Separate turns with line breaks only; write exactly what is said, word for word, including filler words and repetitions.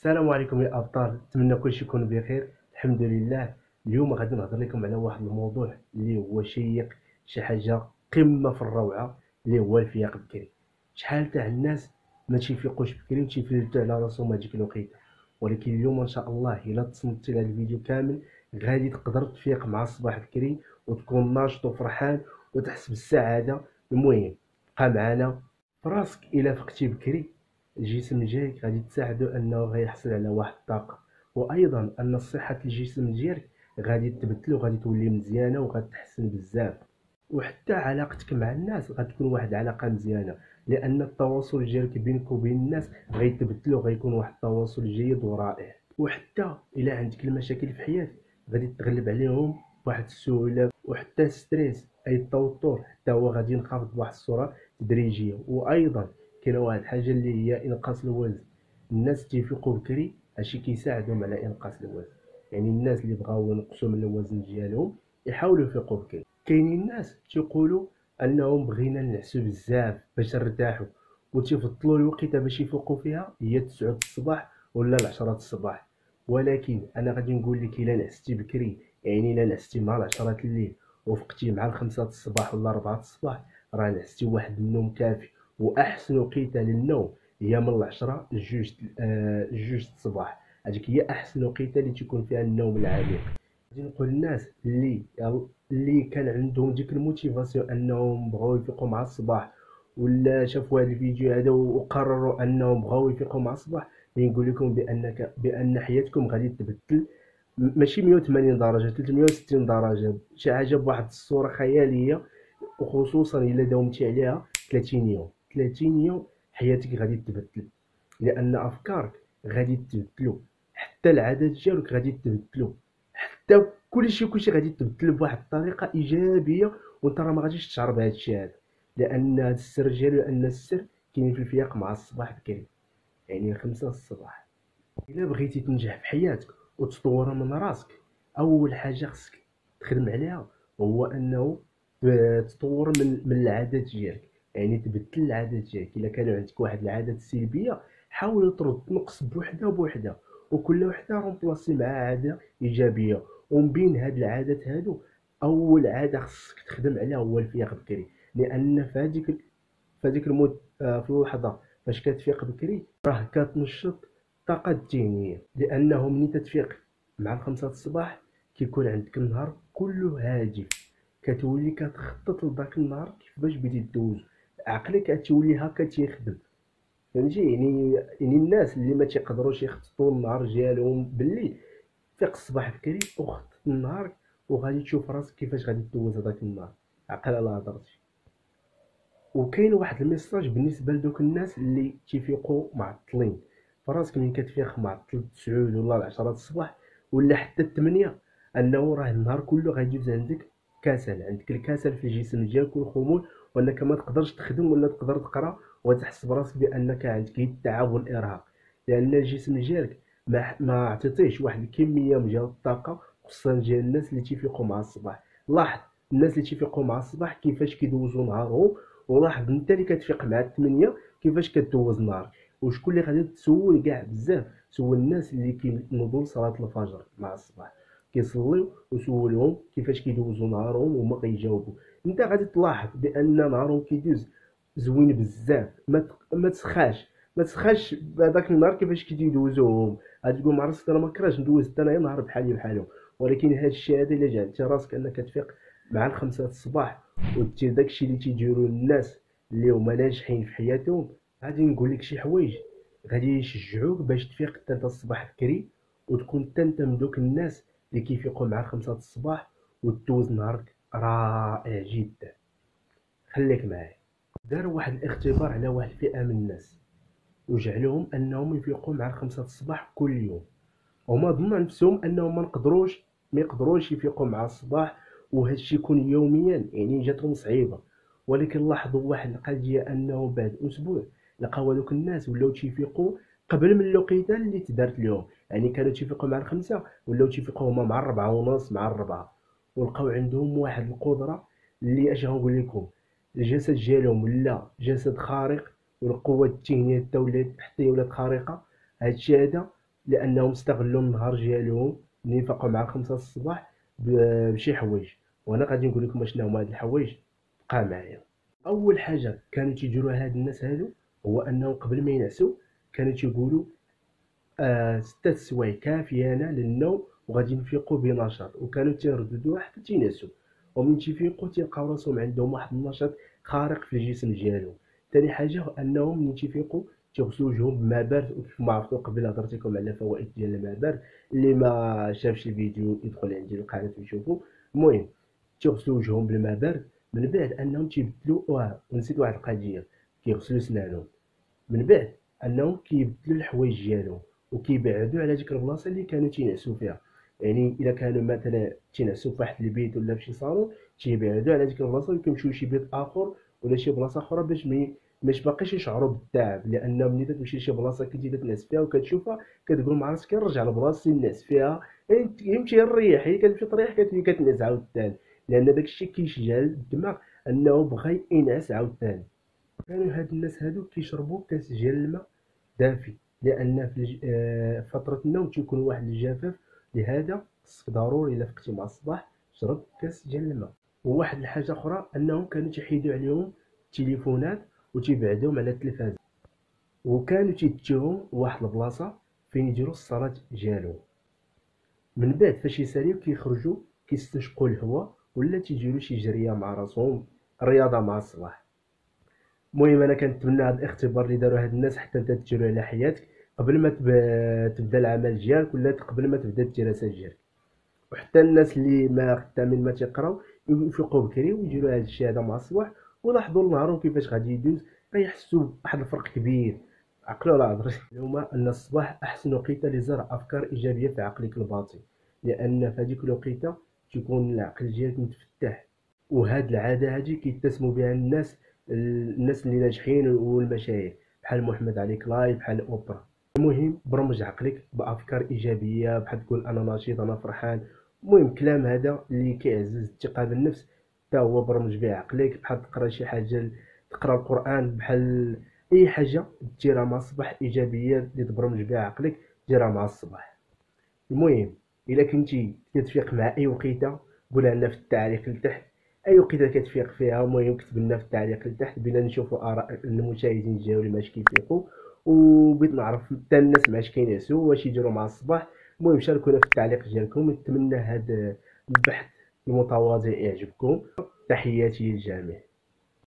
السلام عليكم يا ابطال، نتمنى كلشي يكون بخير. الحمد لله. اليوم غادي نهضر لكم على واحد الموضوع اللي هو شيق، شي حاجه قمه في الروعه، اللي هو الفياق بكري. شحال تاع الناس ما تيفيقوش بكري وتيفلتوا على راسهم هذيك الوقيته، ولكن اليوم ان شاء الله الا تصنتي لهذا الفيديو كامل غادي تقدر تفيق مع الصباح بكري وتكون ناشط وفرحان وتحس بالسعاده. المهم بقى معنا. فراسك الا فقتي بكري الجسم ديالك غادي تساعدو انه غيحصل على واحد الطاقه، وايضا ان صحه الجسم ديالك غادي تبدل وغادي تولي مزيانه وغتحسن بزاف. وحتى علاقتك مع الناس غتكون واحد العلاقه مزيانه، لان التواصل ديالك بينك وبين الناس غيتبدل وغيكون واحد التواصل جيد ورائع. وحتى الا عندك المشاكل في حياتك غادي تغلب عليهم بواحد السهوله. وحتى الستريس اي التوتر حتى هو غادي ينخفض بواحد الصوره تدريجيه. وايضا كاينه واحد الحاجه اللي هي انقاص الوزن. الناس تيفيقوا بكري هادشي كيساعدهم على انقاص الوزن، يعني الناس اللي بغاو ينقصوا من الوزن ديالهم يحاولوا يفيقوا بكري. كاينين الناس تيقولوا انهم بغينا نعسوا بزاف باش نرتاحوا، وتيفضلوا الوقيته باش يفيقوا فيها هي تسعة الصباح ولا العشرة الصباح. ولكن انا غادي نقول لك الا نعستي بكري، يعني الا نعستي مع العشرة الليل وفقتي مع الخمسة الصباح ولا أربعة الصباح، راه نعستي واحد النوم كافي. واحسن وقيته للنوم هي من العشرة لجوج آه جوج الصباح. هذيك هي احسن وقيته اللي تيكون فيها النوم العميق. غادي نقول للناس اللي اللي كان عندهم ديك الموتيفاسيون انهم بغاو يفيقوا مع الصباح، ولا شافوا هذا الفيديو هذا وقرروا انهم بغاو يفيقوا مع الصباح، اللي نقول لكم بانك بان حياتكم غادي تبدل ماشي مية وثمانين درجه، ثلاثمية وستين درجه، شي حاجه بواحد الصوره خياليه. وخصوصا الا داومتي عليها ثلاثين يوم. ثلاثين يوم حياتك غادي تبدل، لان افكارك غادي تبدلوا، حتى العادات ديالك غادي تبدلوا، حتى كلشي كلشي غادي تبدل بواحد الطريقه ايجابيه. وانت راه ما غاديش تشعر بهذا الشيء هذا، لان هذا السر ديالو، لان السر كاين في الفياق مع الصباح بكري، يعني خمسة الصباح. الا بغيتي تنجح في حياتك وتطور من راسك، اول حاجه خصك تخدم عليها هو انه تطور من من العادات ديالك، يعني تبدل العادات ديالك. الا كان عندك واحد العادات سلبيه حاول ترد تنقص بوحده بوحده، وكل وحده رومبلاسي مع عاده ايجابيه. ومن بين هاد العادات هادو اول عاده خصك تخدم عليها هو الفياق بكري، لان في هذيك في هذيك المد آه، في اللحظه فاش كتفيق بكري راه كتنشط الطاقه الذهنيه. لانه ملي تتفيق مع الخمسة الصباح كيكون عندك النهار كله هادي، كتولي كتخطط لذاك النهار كيفاش بديتي دوز، عقلك كتولي هكا تيخدم. فهمتي؟ يعني يعني الناس اللي ما تيقدروش يخططوا النهار ديالهم بالليل، فيق الصباح بكري وخطط النهار وغادي تشوف راسك كيفاش غادي دوز هذاك النهار عقل على هضرتي. وكاين واحد الميساج بالنسبه لدوك الناس اللي تيفيقوا معطلين. فراسك ملي كتفيق معطل تسعة ولا العشرة الصباح ولا حتى الثمانية، انه راه النهار كله غيدوز عندك كسل، عندك الكسل في الجسم ديالك والخمول، وانك ما تقدرش تخدم ولا تقدر تقرا، وتحس براسك بانك عندك التعب والارهاق، لان الجسم ديالك ما ما عطيتيهش واحد الكميه من ديال الطاقه، خصوصا ديال الناس اللي تيفيقوا مع الصباح. لاحظ الناس اللي تيفيقوا مع الصباح كيفاش كيدوزوا نهارهم، ولاحظ انت اللي كتفيق مع الثمانية كيفاش كدوز نهار. وشكون اللي غادي تسول كاع بزاف، سول الناس اللي كينوضوا لصلاه الفجر مع الصباح كيصليو، وسولهم كيفاش كيدوزوا نهارهم وهما كيجاوبوا. انت غادي تلاحظ بان نهارهم كيدوز زوين بزاف. ما تق- ما تسخاش ما تسخاش بهذاك النهار كيفاش كيدوزوهم. غادي تقول مع راسك انا ما كرهتش ندوز حتى انايا نهار بحالي بحالهم. ولكن هذا الشيء هذا الا جعلتي راسك انك تفيق مع الخمسة الصباح ودير داكشي اللي تيديروا الناس اللي هما ناجحين في حياتهم، غادي نقول لك شي حوايج غادي يشجعوك باش تفيق حتى انت الصباح بكري، وتكون حتى انت من دوك الناس اللي كيفيقوا مع الخمسة الصباح وتدوز نهارك رائع جدا. خليك معايا. دار واحد الاختبار على واحد الفئة من الناس وجعلهم انهم يفيقوا مع الخمسة الصباح كل يوم. هما ظنوا نفسهم انهم ما نقدروش ما يقدروش يفيقوا مع الصباح، وهذا الشيء يكون يوميا، يعني جاتهم صعيبه. ولكن لاحظوا واحد القضيه، انه بعد اسبوع لقاو هذوك الناس ولاو تيفيقوا قبل من الوقيته اللي تدارت لهم. يعني كانوا تيفيقوا مع الخمسه ولاو تيفيقوا هما مع الربعه ونص مع الربعه، ولقاو عندهم واحد القدره اللي اش غنقول لكم، الجسد ديالهم ولا جسد خارق، والقوه الذهنيه حتى ولات حتى ولات خارقه. هادشي هذا لانهم استغلوا النهار ديالهم منين فاقوا مع خمسة الصباح ب- بشي حوايج. وانا غادي نقول لكم شنو هما هاد الحوايج. بقى معايا. اول حاجه كانوا تيديروها هاد الناس هادو هو انهم قبل ما ينعسوا كانوا تيقولوا آه ستة سوايع كافيانا للنوم وغادي نفيقوا بنشاط، وكانوا تيرددوها حتى تينعسوا، ومن تيفيقوا تيلقاو راسهم عندهم واحد النشاط خارق في الجسم ديالهم. ثاني حاجه هو انهم من تيفيقوا تيغسلوا وجههم بماء بارد، وكيف ما عرفتوا قبل هضرت لكم على فوائد ديال الماء بارد. اللي ما شافش الفيديو يدخل عندي القناه ويشوفوا. المهم تيغسلوا وجههم بالماء بارد، من بعد انهم تيبدلوا واه ونسيت واحد القضيه، كيغسلوا سنانهم. من بعد انهم كيبدلوا الحوايج ديالهم وكيبعدوا على ديك البلاصه اللي كانوا تينعسوا فيها. يعني الا كانوا مثلا تينعسوا في واحد البيت ولا في شي صالون، تيبعدوا على ديك البلاصه وكيمشيو لشي بيت اخر ولا شي بلاصه اخرى باش مي باش باقيش يشعروا بالتعب. لان ملي تمشي لشي بلاصه كنتي تنعس فيها وكتشوفها كتقول مع راسك نرجع لبلاصتي نعس فيها، يمشي نريح، هي كتمشي تريح كتولي كتنعس عاوتاني، لان داك الشيء كيشجع الدماغ انه بغى ينعس عاوتاني. كانوا هاد الناس هادو كيشربوا كاس ديال الماء دافي، لان في الج... آه، فتره النوم تيكون واحد الجفاف، لهذا خصك ضروري الا فقتي مع الصباح تشرب كاس ديال الماء. وواحد الحاجه اخرى انهم كانوا تيحيدوا عليهم التليفونات وتيبعدوهم على التلفاز، وكانوا تيديوهم لواحد البلاصه فين يديروا الصلاه ديالهم. من بعد فاش يساليو كيخرجوا كيستنشقوا الهواء ولا تيديروا شي جريه مع راسهم، رياضه مع الصباح. المهم انا كنتمنى هذا الاختبار اللي داروا هاد الناس حتى انت ديرو على حياتك قبل ما تب- تبدا العمل ديالك ولا قبل ما تبدا الدراسه ديالك. وحتى الناس اللي ما خدامين ما تيقراو يفيقوا بكري ويديروا هذا الشيء هذا مع الصباح ولاحظوا نهارهم كيفاش غادي يدوز، غيحسوا بواحد الفرق كبير. عقلوا لا هضرت اليوم ان الصباح احسن وقيته لزرع افكار ايجابيه في عقلك الباطن، لان في هذيك الوقيته تيكون العقل ديالك متفتح. وهاد العاده هادي كيتسموا بها الناس الناس اللي ناجحين والمشاهير بحال محمد علي كلاي بحال اوبرا. المهم برمج عقلك بافكار ايجابيه بحال تقول انا نشيط انا فرحان. المهم كلام هذا اللي كيعزز الثقه بالنفس حتى هو برمج به عقلك، بحال تقرا شي حاجه، تقرا القران، بحال اي حاجه ديرها مع الصباح ايجابيه اللي تبرمج بها عقلك ديرها مع الصباح. المهم الا كنتي كتفيق مع اي وقيته قولها لنا في التعليق لتحت، اي وقيته كتفيق فيها. المهم كتب لنا في التعليق لتحت بينا نشوفوا اراء المشاهدين ديالو اللي ماش كيفيقوا، وبغيت نعرف حتى الناس ماش كينعسوا واش يديروا مع الصباح. المهم شاركونا في التعليق ديالكم، نتمنى هذا البحث المتواضع يعجبكم. تحياتي للجميع.